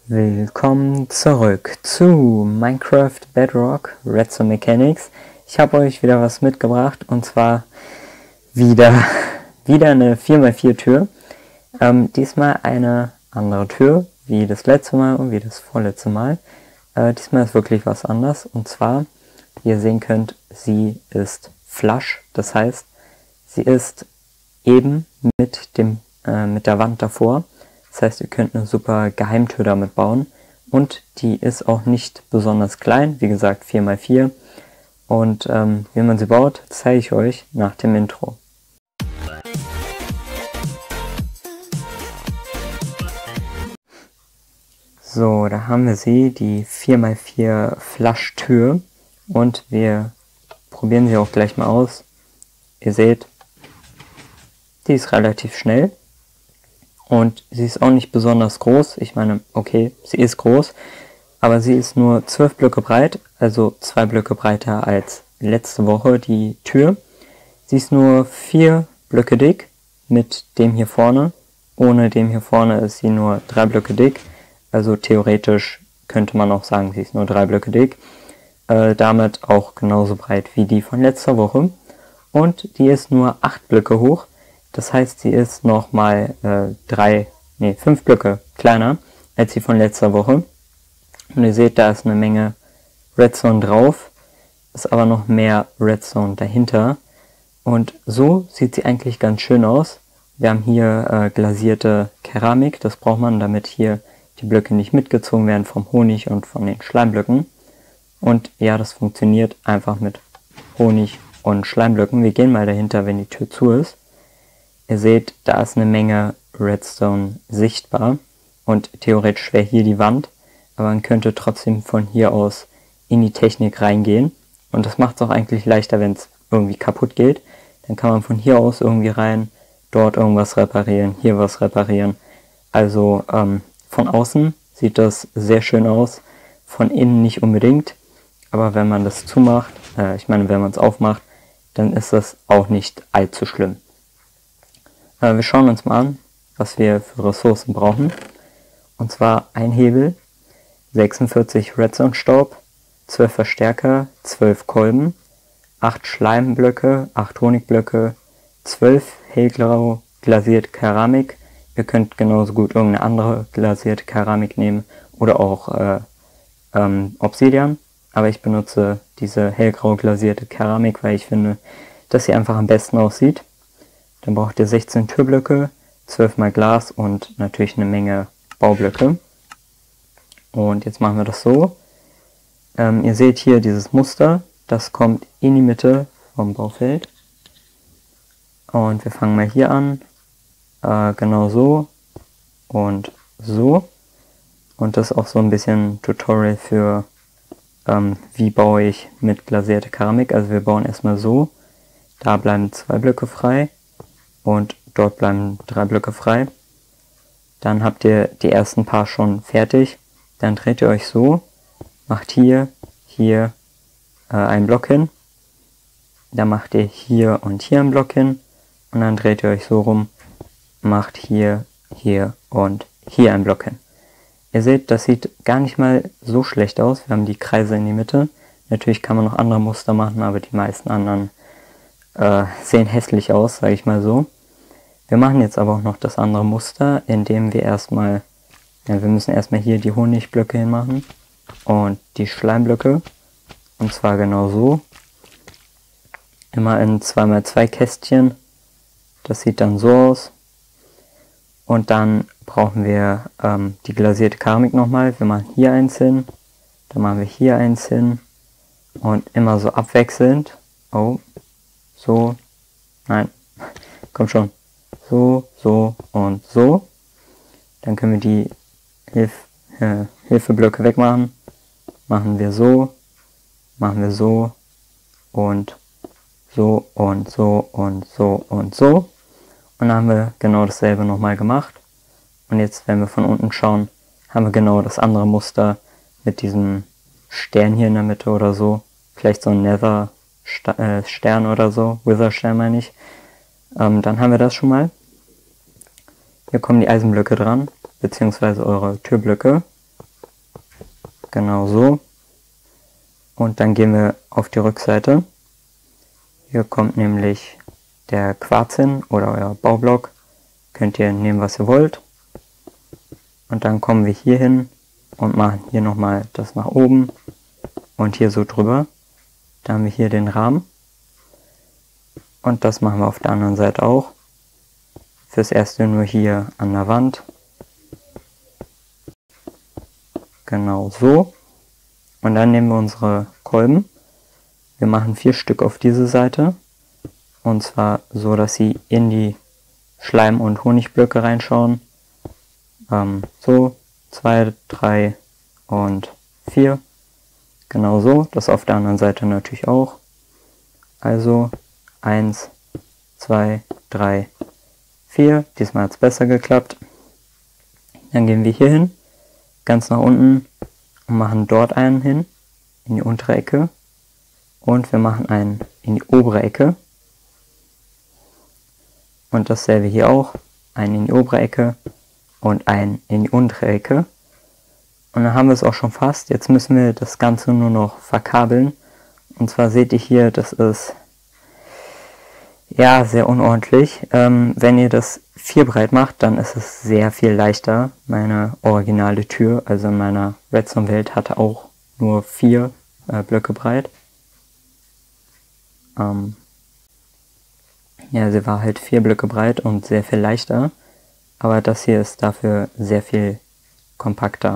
Willkommen zurück zu Minecraft Bedrock Redstone Mechanics. Ich habe euch wieder was mitgebracht und zwar wieder eine 4x4 Tür. Diesmal eine andere Tür wie das letzte Mal und wie das vorletzte Mal. Diesmal ist wirklich was anderes und zwar, wie ihr sehen könnt, sie ist flush. Das heißt, sie ist eben mit der Wand davor. Das heißt, ihr könnt eine super Geheimtür damit bauen und die ist auch nicht besonders klein, wie gesagt 4x4 und wie man sie baut, zeige ich euch nach dem Intro. So, da haben wir sie, die 4x4 Flush-Tür und wir probieren sie auch gleich mal aus. Ihr seht, die ist relativ schnell. Und sie ist auch nicht besonders groß. Ich meine, okay, sie ist groß, aber sie ist nur 12 Blöcke breit, also 2 Blöcke breiter als letzte Woche die Tür. Sie ist nur 4 Blöcke dick mit dem hier vorne. Ohne dem hier vorne ist sie nur 3 Blöcke dick. Also theoretisch könnte man auch sagen, sie ist nur 3 Blöcke dick. Damit auch genauso breit wie die von letzter Woche. Und die ist nur 8 Blöcke hoch. Das heißt, sie ist nochmal 5 Blöcke kleiner als die von letzter Woche. Und ihr seht, da ist eine Menge Redstone drauf, ist aber noch mehr Redstone dahinter. Und so sieht sie eigentlich ganz schön aus. Wir haben hier glasierte Keramik, das braucht man, damit hier die Blöcke nicht mitgezogen werden vom Honig und von den Schleimblöcken. Und ja, das funktioniert einfach mit Honig und Schleimblöcken. Wir gehen mal dahinter, wenn die Tür zu ist. Ihr seht, da ist eine Menge Redstone sichtbar und theoretisch wäre hier die Wand, aber man könnte trotzdem von hier aus in die Technik reingehen und das macht es auch eigentlich leichter, wenn es irgendwie kaputt geht. Dann kann man von hier aus irgendwie rein, dort irgendwas reparieren, hier was reparieren. Also von außen sieht das sehr schön aus, von innen nicht unbedingt, aber wenn man das zumacht, wenn man es aufmacht, dann ist das auch nicht allzu schlimm. Wir schauen uns mal an, was wir für Ressourcen brauchen. Und zwar ein Hebel, 46 Redstone-Staub, 12 Verstärker, 12 Kolben, 8 Schleimblöcke, 8 Honigblöcke, 12 hellgrau glasierte Keramik. Ihr könnt genauso gut irgendeine andere glasierte Keramik nehmen oder auch Obsidian. Aber ich benutze diese hellgrau glasierte Keramik, weil ich finde, dass sie einfach am besten aussieht. Dann braucht ihr 16 Türblöcke, 12 mal Glas und natürlich eine Menge Baublöcke. Und jetzt machen wir das so. Ihr seht hier dieses Muster, das kommt in die Mitte vom Baufeld. Und wir fangen mal hier an, genau so und so. Und das ist auch so ein bisschen Tutorial für, wie baue ich mit glasierter Keramik. Also wir bauen erstmal so, da bleiben 2 Blöcke frei. Und dort bleiben 3 Blöcke frei. Dann habt ihr die ersten paar schon fertig. Dann dreht ihr euch so, macht hier einen Block hin. Dann macht ihr hier und hier einen Block hin. Und dann dreht ihr euch so rum, macht hier und hier einen Block hin. Ihr seht, das sieht gar nicht mal so schlecht aus. Wir haben die Kreise in die Mitte. Natürlich kann man noch andere Muster machen, aber die meisten anderen sehen hässlich aus, sage ich mal so. Wir machen jetzt aber auch noch das andere Muster, indem wir wir müssen erstmal hier die Honigblöcke hinmachen und die Schleimblöcke. Und zwar genau so. Immer in 2x2 Kästchen. Das sieht dann so aus. Und dann brauchen wir die glasierte Keramik nochmal. Wir machen hier eins hin, dann machen wir hier eins hin und immer so abwechselnd. Oh. So, nein, komm schon, so und so. Dann können wir die Hilfeblöcke wegmachen. Machen wir so und so und so und so und so. Und dann haben wir genau dasselbe nochmal gemacht. Und jetzt, wenn wir von unten schauen, haben wir genau das andere Muster mit diesem Stern hier in der Mitte oder so. Vielleicht so ein Nether Stern oder so, Wither-Stern meine ich. Dann haben wir das schon mal. Hier kommen die Eisenblöcke dran, beziehungsweise eure Türblöcke. Genau so. Und dann gehen wir auf die Rückseite. Hier kommt nämlich der Quarz hin oder euer Baublock. Könnt ihr nehmen, was ihr wollt. Und dann kommen wir hier hin und machen hier nochmal das nach oben und hier so drüber. Da haben wir hier den Rahmen. Und das machen wir auf der anderen Seite auch. Fürs erste nur hier an der Wand. Genau so. Und dann nehmen wir unsere Kolben. Wir machen 4 Stück auf diese Seite. Und zwar so, dass sie in die Schleim- und Honigblöcke reinschauen. So, 2, 3 und 4. Genau so. Das auf der anderen Seite natürlich auch. Also 1, 2, 3, 4. Diesmal hat es besser geklappt. Dann gehen wir hier hin, ganz nach unten und machen dort einen hin, in die untere Ecke. Und wir machen einen in die obere Ecke. Und dasselbe hier auch. Einen in die obere Ecke und einen in die untere Ecke. Und dann haben wir es auch schon fast. Jetzt müssen wir das Ganze nur noch verkabeln. Und zwar seht ihr hier, das ist ja sehr unordentlich. Wenn ihr das 4 breit macht, dann ist es sehr viel leichter. Meine originale Tür, also in meiner Redstone-Welt, hatte auch nur 4 Blöcke breit. Ja, sie war halt 4 Blöcke breit und sehr viel leichter. Aber das hier ist dafür sehr viel kompakter.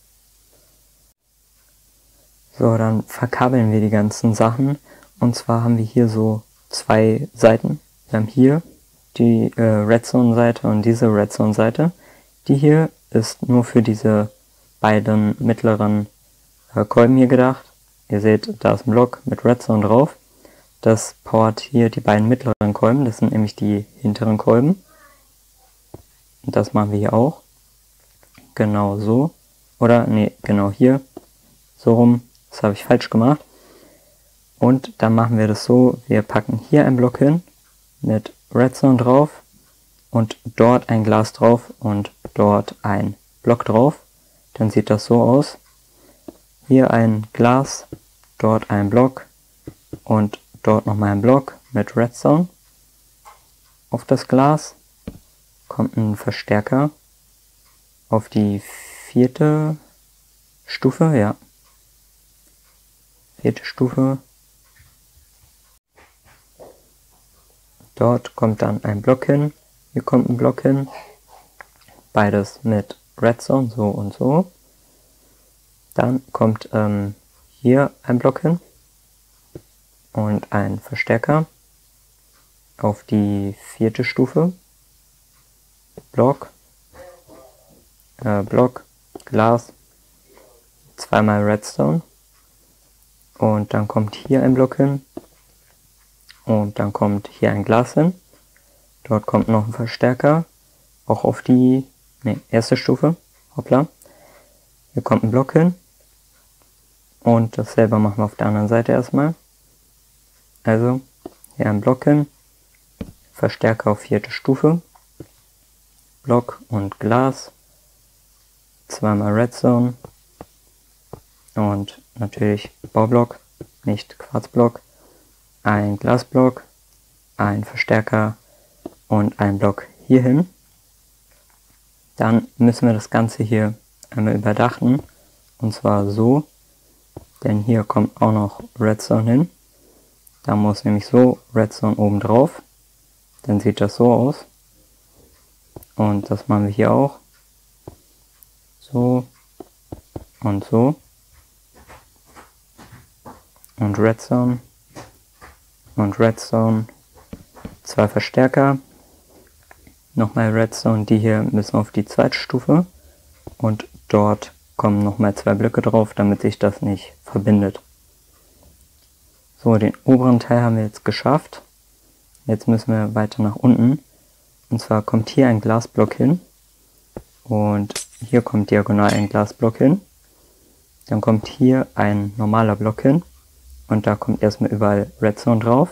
So, dann verkabeln wir die ganzen Sachen. Und zwar haben wir hier so 2 Seiten. Wir haben hier die Redstone-Seite und diese Redstone-Seite. Die hier ist nur für diese beiden mittleren Kolben hier gedacht. Ihr seht, da ist ein Block mit Redstone drauf. Das powert hier die beiden mittleren Kolben. Das sind nämlich die hinteren Kolben. Und das machen wir hier auch. Genau so. Oder, nee, genau hier. So rum. Das habe ich falsch gemacht. Und dann machen wir das so, wir packen hier einen Block hin mit Redstone drauf und dort ein Glas drauf und dort ein Block drauf. Dann sieht das so aus. Hier ein Glas, dort ein Block und dort nochmal ein Block mit Redstone. Auf das Glas kommt ein Verstärker auf die 4. Stufe, ja. 4. Stufe. Dort kommt dann ein Block hin, hier kommt ein Block hin, beides mit Redstone, so und so. Dann kommt hier ein Block hin und ein Verstärker auf die 4. Stufe. Block, Block, Glas, zweimal Redstone. Und dann kommt hier ein Block hin. Und dann kommt hier ein Glas hin. Dort kommt noch ein Verstärker. Auch auf die 1. Stufe. Hoppla. Hier kommt ein Block hin. Und dasselbe machen wir auf der anderen Seite erstmal. Also hier ein Block hin. Verstärker auf 4. Stufe. Block und Glas. Zweimal Redstone. Und natürlich Baublock, nicht Quarzblock. Ein Glasblock, ein Verstärker und ein Block hier hin. Dann müssen wir das Ganze hier einmal überdachen. Und zwar so, denn hier kommt auch noch Redstone hin. Da muss nämlich so Redstone oben drauf. Dann sieht das so aus. Und das machen wir hier auch. So und so. Und Redstone. Und Redstone. 2 Verstärker. Nochmal Redstone. Die hier müssen auf die 2. Stufe. Und dort kommen nochmal 2 Blöcke drauf, damit sich das nicht verbindet. So, den oberen Teil haben wir jetzt geschafft. Jetzt müssen wir weiter nach unten. Und zwar kommt hier ein Glasblock hin. Und hier kommt diagonal ein Glasblock hin. Dann kommt hier ein normaler Block hin. Und da kommt erstmal überall Redstone drauf.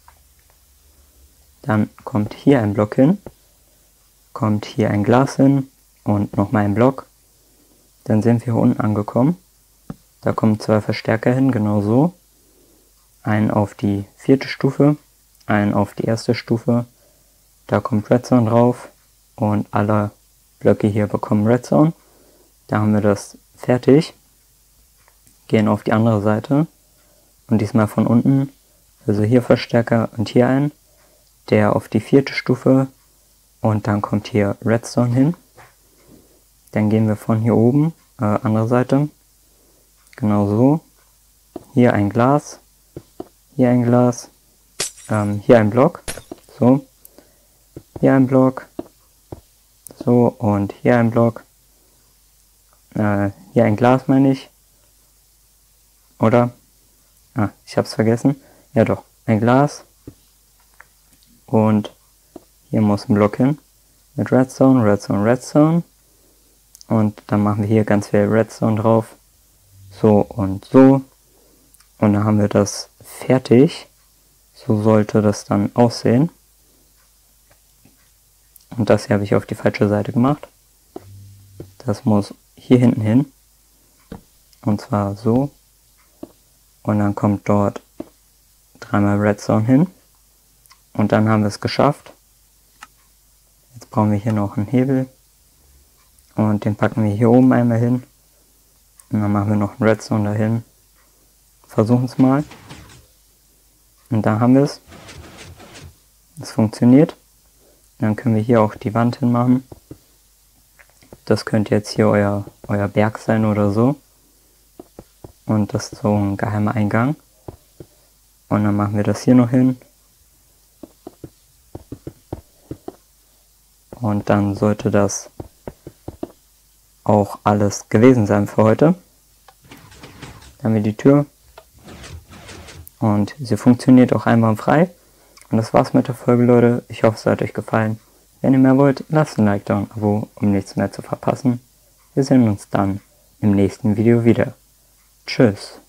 Dann kommt hier ein Block hin. Kommt hier ein Glas hin. Und nochmal ein Block. Dann sind wir hier unten angekommen. Da kommen 2 Verstärker hin, genau so. Einen auf die 4. Stufe, einen auf die 1. Stufe. Da kommt Redstone drauf und alle Blöcke hier bekommen Redstone. Da haben wir das fertig. Gehen auf die andere Seite und diesmal von unten, also hier Verstärker und hier ein, der auf die 4. Stufe und dann kommt hier Redstone hin. Dann gehen wir von hier oben, andere Seite, genau so, hier ein Glas, hier ein Glas, hier ein Block, so, hier ein Block, so und hier ein Block, hier ein Glas meine ich, oder? Ah, ich hab's vergessen. Ja doch, ein Glas. Und hier muss ein Block hin. Mit Redstone, Redstone, Redstone. Und dann machen wir hier ganz viel Redstone drauf. So und so. Und dann haben wir das fertig. So sollte das dann aussehen. Und das hier habe ich auf die falsche Seite gemacht. Das muss hier hinten hin. Und zwar so. Und dann kommt dort 3-mal Redstone hin. Und dann haben wir es geschafft. Jetzt brauchen wir hier noch einen Hebel. Und den packen wir hier oben einmal hin. Und dann machen wir noch einen Redstone dahin. Versuchen es mal. Und da haben wir es. Es funktioniert. Dann können wir hier auch die Wand hinmachen. Das könnte jetzt hier euer Berg sein oder so. Und das ist so ein geheimer Eingang. Und dann machen wir das hier noch hin. Und dann sollte das auch alles gewesen sein für heute. Dann haben wir die Tür. Und sie funktioniert auch einwandfrei. Und das war's mit der Folge, Leute. Ich hoffe, es hat euch gefallen. Wenn ihr mehr wollt, lasst ein Like da und ein Abo, um nichts mehr zu verpassen. Wir sehen uns dann im nächsten Video wieder. Tschüss.